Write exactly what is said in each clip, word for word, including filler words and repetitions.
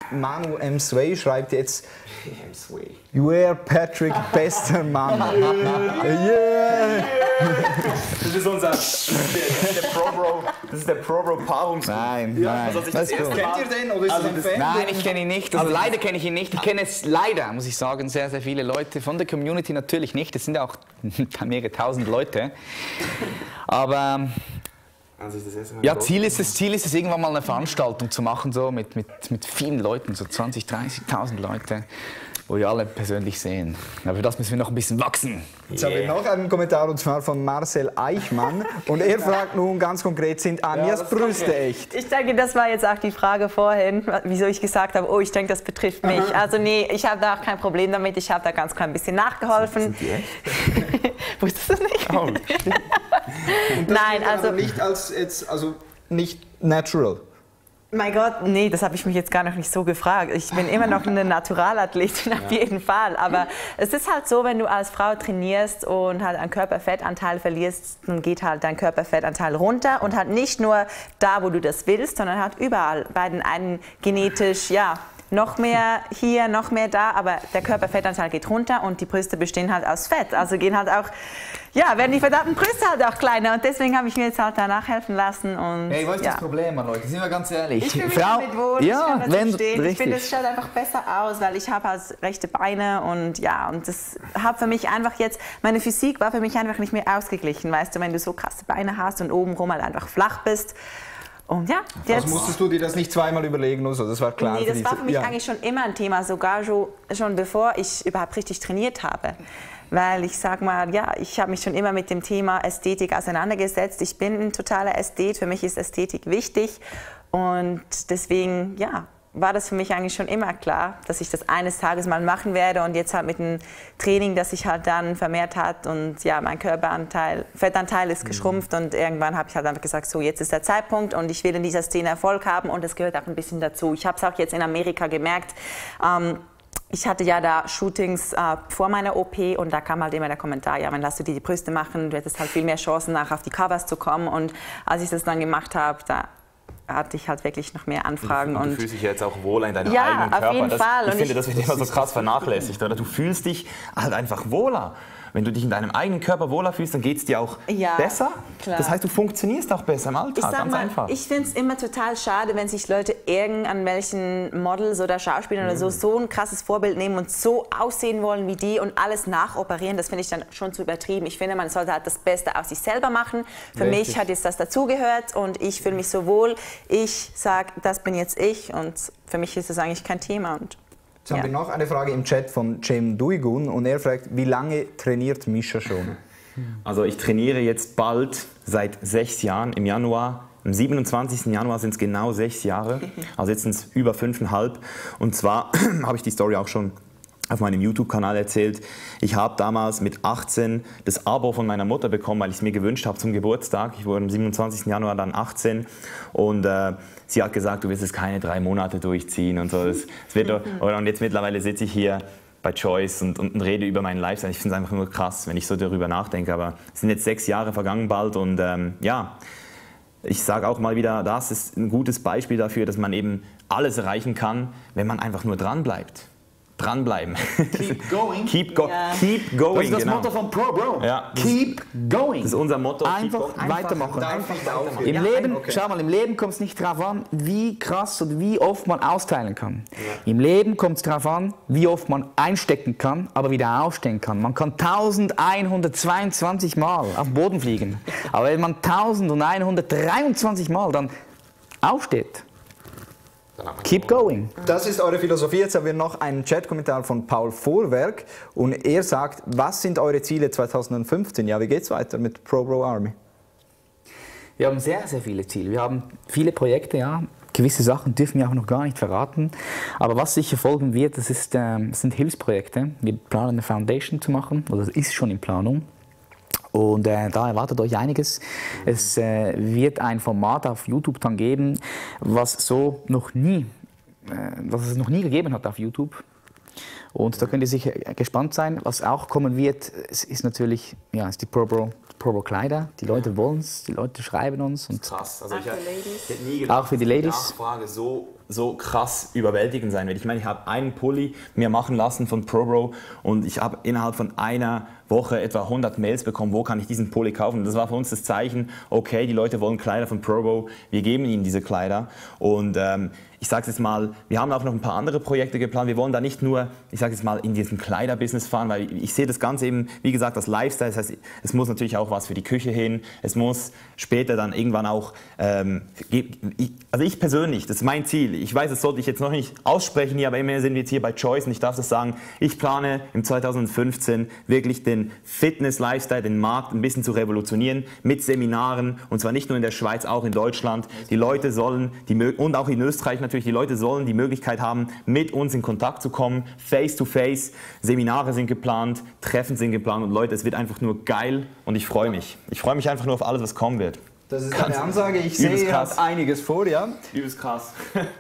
Manu M. Sway schreibt jetzt, you are Patrick, bester Mann. Yeah. Das ist unser, das ist der ProBro, das ist der ProBro-Paarungs. Nein, nein. Also, das das kennt ihr den oder ist also das ein Fan? Nein, ich kenne ihn nicht. Also leider kenne ich ihn nicht. Ich kenne es leider, muss ich sagen, sehr, sehr viele Leute. Von der Community natürlich nicht. Es sind ja auch mehrere tausend Leute. Aber also das erste Mal ja, Ziel ist, es, Ziel ist es, irgendwann mal eine Veranstaltung zu machen, so mit, mit, mit vielen Leuten, so zwanzig, dreißigtausend Leute, wo wir alle persönlich sehen. Aber für das müssen wir noch ein bisschen wachsen. Jetzt yeah. haben wir noch einen Kommentar, und zwar von Marcel Eichmann. Und er fragt nun ganz konkret, sind Anjas ja, Brüste echt? Ich denke, das war jetzt auch die Frage vorhin, wieso ich gesagt habe, oh, ich denke, das betrifft mich. Aha. Also nee, ich habe da auch kein Problem damit. Ich habe da ganz klein ein bisschen nachgeholfen. Sind die echt? Wusstest du das nicht? Oh, und das Nein, also nicht als jetzt, also nicht natural. Mein Gott, nee, das habe ich mich jetzt gar noch nicht so gefragt. Ich bin immer noch eine Naturalathletin, auf ja. jeden Fall. Aber es ist halt so, wenn du als Frau trainierst und halt einen Körperfettanteil verlierst, dann geht halt dein Körperfettanteil runter. Und halt nicht nur da, wo du das willst, sondern halt überall. Bei den einen genetisch, ja, noch mehr hier, noch mehr da, aber der Körperfettanteil geht runter und die Brüste bestehen halt aus Fett. Also gehen halt auch, ja, werden die verdammten Brüste halt auch kleiner. Und deswegen habe ich mir jetzt halt danach helfen lassen. Und, hey, was ist ja. das Problem, Leute? Sind wir ganz ehrlich. Ich fühle mich damit wohl, ja, ich kann wenn, stehen. richtig. Ich finde, es schaut einfach besser aus, weil ich habe halt rechte Beine und ja, und das hat für mich einfach jetzt, meine Physik war für mich einfach nicht mehr ausgeglichen, weißt du, wenn du so krasse Beine hast und obenrum halt einfach flach bist. Und ja, jetzt also musstest du dir das nicht zweimal überlegen oder so? Das war klar. Nee, das war für mich ja. eigentlich schon immer ein Thema, sogar schon, schon bevor ich überhaupt richtig trainiert habe. Weil ich sag mal, ja, ich habe mich schon immer mit dem Thema Ästhetik auseinandergesetzt. Ich bin ein totaler Ästhet, für mich ist Ästhetik wichtig. Und deswegen, ja, war das für mich eigentlich schon immer klar, dass ich das eines Tages mal machen werde. Und jetzt halt mit dem Training, das sich halt dann vermehrt hat und ja, mein Körperanteil, Fettanteil ist geschrumpft und irgendwann habe ich halt einfach gesagt, so jetzt ist der Zeitpunkt und ich will in dieser Szene Erfolg haben und das gehört auch ein bisschen dazu. Ich habe es auch jetzt in Amerika gemerkt. Ähm, Ich hatte ja da Shootings äh, vor meiner O P und da kam halt immer der Kommentar, ja, wenn lässt du dir die Brüste machen, du hättest halt viel mehr Chancen, nachher auf die Covers zu kommen. Und als ich das dann gemacht habe, da hatte ich halt wirklich noch mehr Anfragen. Und du, und fühlst dich jetzt auch wohl in deinem ja, eigenen Körper. Auf jeden das, Fall. Ich und finde, ich, das wird immer so krass vernachlässigt. Oder? Du fühlst dich halt einfach wohler. Wenn du dich in deinem eigenen Körper wohler fühlst, dann geht es dir auch ja, besser. Klar. Das heißt, du funktionierst auch besser im Alltag, ich sag ganz mal, einfach. Ich finde es immer total schade, wenn sich Leute irgend welchen Models oder Schauspielern mhm. oder so so ein krasses Vorbild nehmen und so aussehen wollen wie die und alles nachoperieren. Das finde ich dann schon zu übertrieben. Ich finde, man sollte halt das Beste aus sich selber machen. Für Richtig. mich hat jetzt das dazugehört und ich fühle mich so wohl. Ich sage, das bin jetzt ich und für mich ist das eigentlich kein Thema. Und Jetzt haben wir noch eine Frage im Chat von Cem Duigun und er fragt, wie lange trainiert Mischa schon? Also ich trainiere jetzt bald seit sechs Jahren im Januar. Am siebenundzwanzigsten Januar sind es genau sechs Jahre, also jetzt sind es über fünfeinhalb. Und zwar habe ich die Story auch schon auf meinem YouTube-Kanal erzählt. Ich habe damals mit achtzehn das Abo von meiner Mutter bekommen, weil ich es mir gewünscht habe zum Geburtstag. Ich wurde am siebenundzwanzigsten Januar dann achtzehn und äh, sie hat gesagt, du wirst es keine drei Monate durchziehen und so. Das, das wird, und jetzt mittlerweile sitze ich hier bei Joyce und, und, und rede über meinen Lifestyle. Ich finde es einfach nur krass, wenn ich so darüber nachdenke. Aber es sind jetzt sechs Jahre vergangen bald und ähm, ja, ich sage auch mal wieder, das ist ein gutes Beispiel dafür, dass man eben alles erreichen kann, wenn man einfach nur dran bleibt. Dranbleiben. Keep going. Keep, go ja. keep going. Das ist das genau. Motto von ProBro. Ja, Keep going. Das ist unser Motto. Einfach, einfach weitermachen. Einfach weitermachen. Im Ja, Leben, okay. schau mal, im Leben kommt es nicht darauf an, wie krass oder wie oft man austeilen kann. Ja. Im Leben kommt es darauf an, wie oft man einstecken kann, aber wieder aufstehen kann. Man kann eintausendeinhundertzweiundzwanzig Mal auf den Boden fliegen, aber wenn man eintausendeinhundertdreiundzwanzig Mal dann aufsteht, keep going. Das ist eure Philosophie. Jetzt haben wir noch einen Chat-Kommentar von Paul Vorwerk und er sagt, was sind eure Ziele zweitausendfünfzehn? Ja, wie geht's weiter mit ProBroArmy? Wir haben sehr, sehr viele Ziele. Wir haben viele Projekte, ja. Gewisse Sachen dürfen wir auch noch gar nicht verraten. Aber was sicher folgen wird, das, ist, äh, das sind Hilfsprojekte. Wir planen eine Foundation zu machen, oder das ist schon in Planung. Und äh, da erwartet euch einiges. Es äh, wird ein Format auf YouTube dann geben, was so noch nie, äh, was es noch nie gegeben hat auf YouTube. Und da könnt ihr sicher gespannt sein. Was auch kommen wird, ist natürlich ja, ist die ProBro, ProBro Kleider. Die Leute wollen es, die Leute schreiben uns. Und krass. Also auch ich für hätte Ladies. nie gedacht, Auch für die dass Ladies. Nachfrage so, so krass überwältigend sein wird. Ich meine, ich habe einen Pulli mir machen lassen von ProBro und ich habe innerhalb von einer Woche etwa hundert Mails bekommen, wo kann ich diesen Pulli kaufen. Und das war für uns das Zeichen, okay, die Leute wollen Kleider von ProBro, wir geben ihnen diese Kleider. Und ähm, ich sage jetzt mal, wir haben auch noch ein paar andere Projekte geplant. Wir wollen da nicht nur, ich sage jetzt mal, in diesem Kleiderbusiness fahren, weil ich sehe das Ganze eben, wie gesagt, als Lifestyle. Das heißt, es muss natürlich auch was für die Küche hin. Es muss später dann irgendwann auch, ähm, also ich persönlich, das ist mein Ziel. Ich weiß, das sollte ich jetzt noch nicht aussprechen hier, aber immerhin sind wir jetzt hier bei Joice und ich darf das sagen. Ich plane im zweitausendfünfzehn wirklich den Fitness-Lifestyle, den Markt ein bisschen zu revolutionieren mit Seminaren und zwar nicht nur in der Schweiz, auch in Deutschland. Die Leute sollen, die, und auch in Österreich natürlich, die Leute sollen die Möglichkeit haben, mit uns in Kontakt zu kommen, face to face. Seminare sind geplant, Treffen sind geplant und Leute, es wird einfach nur geil und ich freue mich. Ich freue mich einfach nur auf alles, was kommen wird. Das ist eine Ansage. Ich sehe, ihr habt einiges vor, ja? Übelst krass.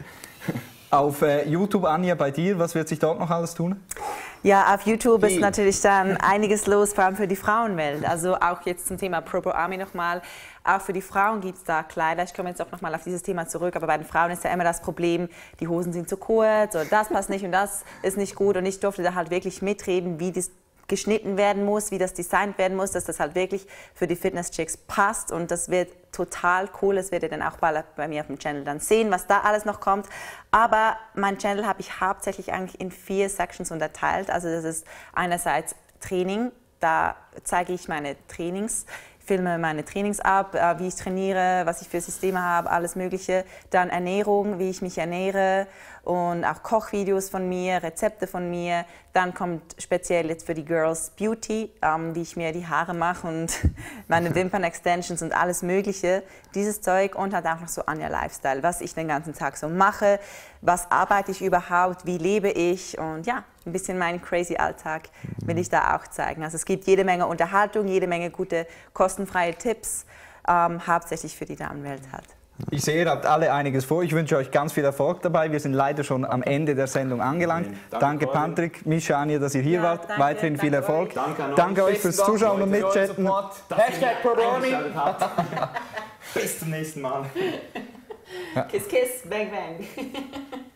Auf äh, YouTube, Anja, bei dir, was wird sich dort noch alles tun? Ja, auf YouTube Wie? ist natürlich dann einiges los, vor allem für die Frauenwelt. Also auch jetzt zum Thema ProBroArmy nochmal. Auch für die Frauen gibt es da Kleider. Ich komme jetzt auch nochmal auf dieses Thema zurück. Aber bei den Frauen ist ja immer das Problem, die Hosen sind zu kurz oder das passt nicht und das ist nicht gut. Und ich durfte da halt wirklich mitreden, wie das geschnitten werden muss, wie das designt werden muss, dass das halt wirklich für die Fitness-Chicks passt und das wird total cool. Das werdet ihr dann auch bald bei mir auf dem Channel dann sehen, was da alles noch kommt. Aber mein Channel habe ich hauptsächlich eigentlich in vier Sections unterteilt. Also das ist einerseits Training, da zeige ich meine Trainings, filme meine Trainings ab, wie ich trainiere, was ich für Systeme habe, alles Mögliche. Dann Ernährung, wie ich mich ernähre und auch Kochvideos von mir, Rezepte von mir. Dann kommt speziell jetzt für die Girls Beauty, ähm, wie ich mir die Haare mache und meine Wimpern-Extensions und alles Mögliche. Dieses Zeug und halt auch noch so Anja Lifestyle, was ich den ganzen Tag so mache, was arbeite ich überhaupt, wie lebe ich und ja, ein bisschen meinen crazy Alltag will ich da auch zeigen. Also es gibt jede Menge Unterhaltung, jede Menge gute kostenfreie Tipps, ähm, hauptsächlich für die Damenwelt halt. Ich sehe, ihr habt alle einiges vor. Ich wünsche euch ganz viel Erfolg dabei. Wir sind leider schon am Ende der Sendung angelangt. Danke, danke Patrick, Mischa, Anja, dass ihr hier Ja, wart. danke, Weiterhin viel danke Erfolg. euch. Danke an euch. Danke euch fürs Zuschauen und Mitchatten. Hashtag ProBroArmy. Bis zum nächsten Mal. Kiss, kiss, bang, bang.